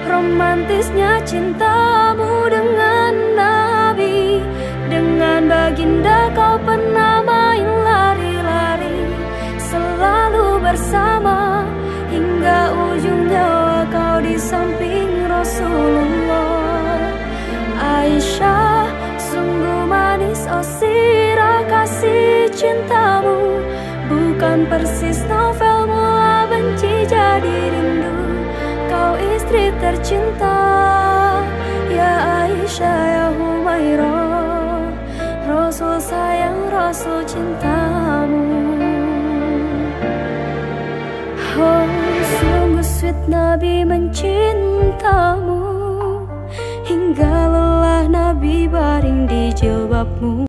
romantisnya cintamu dengan Nabi. Dengan baginda kau pernah main lari-lari, selalu bersama hingga ujung nyawa kau di samping Rasulullah. Aisyah, sungguh manis oh sirah kasih cintamu, bukan persis novel mula benci jadi rindu. Kau istri tercinta, ya Aisyah ya Humairah, Rasul sayang, Rasul cintamu. Oh, sungguh sweet Nabi mencintamu, hingga lelah Nabi baring di jilbabmu.